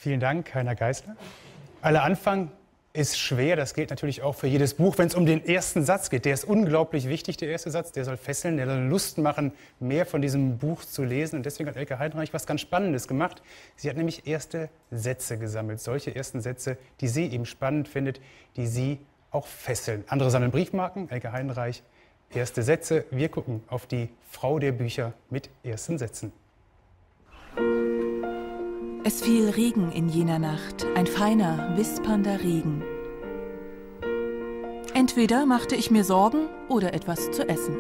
Vielen Dank, Heiner Geißler. Aller Anfang ist schwer, das gilt natürlich auch für jedes Buch, wenn es um den ersten Satz geht. Der ist unglaublich wichtig, der erste Satz, der soll fesseln, der soll Lust machen, mehr von diesem Buch zu lesen. Und deswegen hat Elke Heidenreich was ganz Spannendes gemacht. Sie hat nämlich erste Sätze gesammelt, solche ersten Sätze, die sie eben spannend findet, die sie auch fesseln. Andere sammeln Briefmarken, Elke Heidenreich, erste Sätze. Wir gucken auf die Frau der Bücher mit ersten Sätzen. Es fiel Regen in jener Nacht, ein feiner, wispernder Regen. Entweder machte ich mir Sorgen oder etwas zu essen.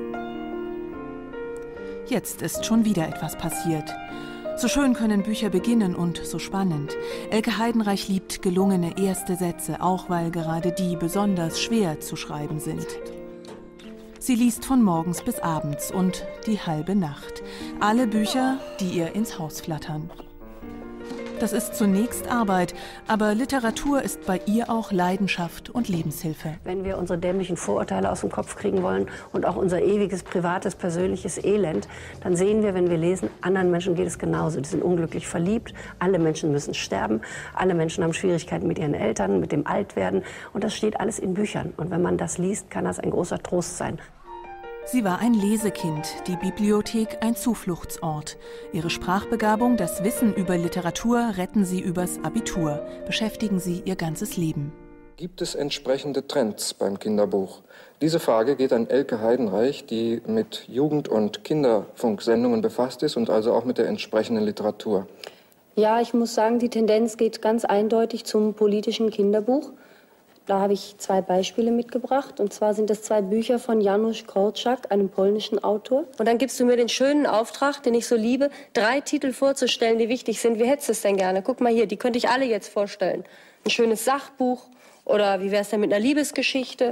Jetzt ist schon wieder etwas passiert. So schön können Bücher beginnen und so spannend. Elke Heidenreich liebt gelungene erste Sätze, auch weil gerade die besonders schwer zu schreiben sind. Sie liest von morgens bis abends und die halbe Nacht. Alle Bücher, die ihr ins Haus flattern. Das ist zunächst Arbeit, aber Literatur ist bei ihr auch Leidenschaft und Lebenshilfe. Wenn wir unsere dämlichen Vorurteile aus dem Kopf kriegen wollen und auch unser ewiges, privates, persönliches Elend, dann sehen wir, wenn wir lesen, anderen Menschen geht es genauso. Die sind unglücklich verliebt, alle Menschen müssen sterben, alle Menschen haben Schwierigkeiten mit ihren Eltern, mit dem Altwerden. Und das steht alles in Büchern. Und wenn man das liest, kann das ein großer Trost sein. Sie war ein Lesekind, die Bibliothek ein Zufluchtsort. Ihre Sprachbegabung, das Wissen über Literatur retten sie übers Abitur, beschäftigen sie ihr ganzes Leben. Gibt es entsprechende Trends beim Kinderbuch? Diese Frage geht an Elke Heidenreich, die mit Jugend- und Kinderfunksendungen befasst ist und also auch mit der entsprechenden Literatur. Ja, ich muss sagen, die Tendenz geht ganz eindeutig zum politischen Kinderbuch. Da habe ich 2 Beispiele mitgebracht. Und zwar sind das 2 Bücher von Janusz Korczak, einem polnischen Autor. Und dann gibst du mir den schönen Auftrag, den ich so liebe, 3 Titel vorzustellen, die wichtig sind. Wie hättest du es denn gerne? Guck mal hier, die könnte ich alle jetzt vorstellen. Ein schönes Sachbuch oder wie wäre es denn mit einer Liebesgeschichte?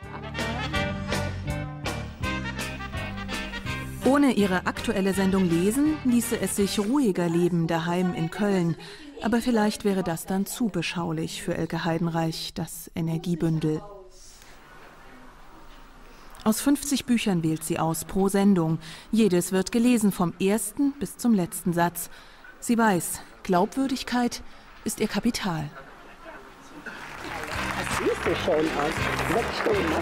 Ohne ihre aktuelle Sendung Lesen ließe es sich ruhiger leben daheim in Köln. Aber vielleicht wäre das dann zu beschaulich für Elke Heidenreich, das Energiebündel. Aus 50 Büchern wählt sie aus pro Sendung. Jedes wird gelesen, vom ersten bis zum letzten Satz. Sie weiß, Glaubwürdigkeit ist ihr Kapital. Das sieht so schön aus. 6 Stunden.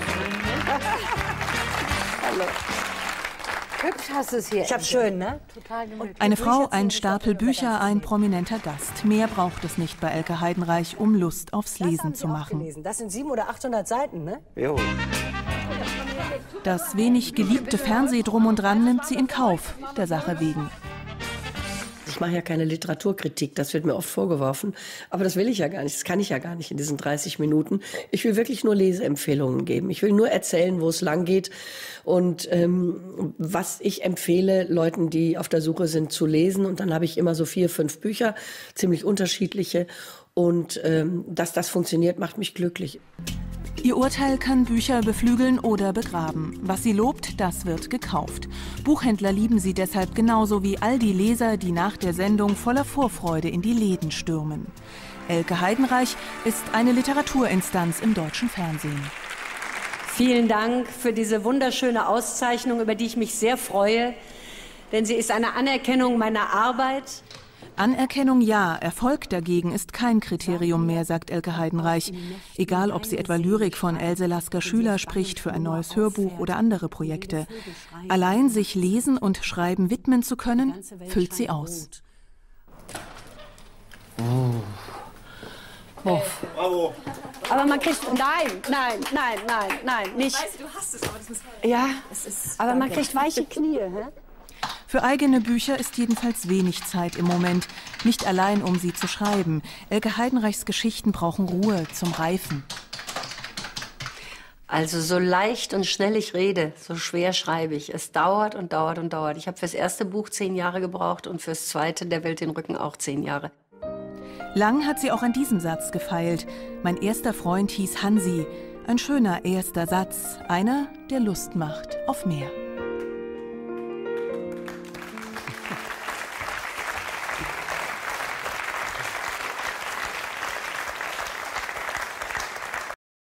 Hallo. Hübsch hast du es hier. Ich hab's schön, ne? Total gemütlich. Eine Frau, ein Stapel Bücher, ein prominenter Gast. Mehr braucht es nicht bei Elke Heidenreich, um Lust aufs Lesen zu machen. Das sind 700 oder 800 Seiten, ne? Jo. Das wenig geliebte Fernsehdrum und dran nimmt sie in Kauf, der Sache wegen. Ich mache ja keine Literaturkritik, das wird mir oft vorgeworfen. Aber das will ich ja gar nicht, das kann ich ja gar nicht in diesen 30 Minuten. Ich will wirklich nur Leseempfehlungen geben. Ich will nur erzählen, wo es lang geht und was ich empfehle Leuten, die auf der Suche sind, zu lesen. Und dann habe ich immer so 4, 5 Bücher, ziemlich unterschiedliche. Und dass das funktioniert, macht mich glücklich. Ihr Urteil kann Bücher beflügeln oder begraben. Was sie lobt, das wird gekauft. Buchhändler lieben sie deshalb genauso wie all die Leser, die nach der Sendung voller Vorfreude in die Läden stürmen. Elke Heidenreich ist eine Literaturinstanz im deutschen Fernsehen. Vielen Dank für diese wunderschöne Auszeichnung, über die ich mich sehr freue. Denn sie ist eine Anerkennung meiner Arbeit. Anerkennung ja, Erfolg dagegen ist kein Kriterium mehr, sagt Elke Heidenreich. Egal, ob sie etwa Lyrik von Else Lasker-Schüler spricht für ein neues Hörbuch oder andere Projekte. Allein sich Lesen und Schreiben widmen zu können, füllt sie aus. Bravo. Aber man kriegt... Nein, nicht... Ich weiß, du hast es, aber das ist... Ja, es ist, aber man kriegt weiche Knie, hä? Für eigene Bücher ist jedenfalls wenig Zeit im Moment. Nicht allein, um sie zu schreiben. Elke Heidenreichs Geschichten brauchen Ruhe zum Reifen. Also so leicht und schnell ich rede, so schwer schreibe ich. Es dauert und dauert und dauert. Ich habe fürs erste Buch 10 Jahre gebraucht und fürs zweite, Der Welt den Rücken, auch 10 Jahre. Lang hat sie auch an diesem Satz gefeilt. Mein erster Freund hieß Hansi. Ein schöner erster Satz. Einer, der Lust macht auf mehr.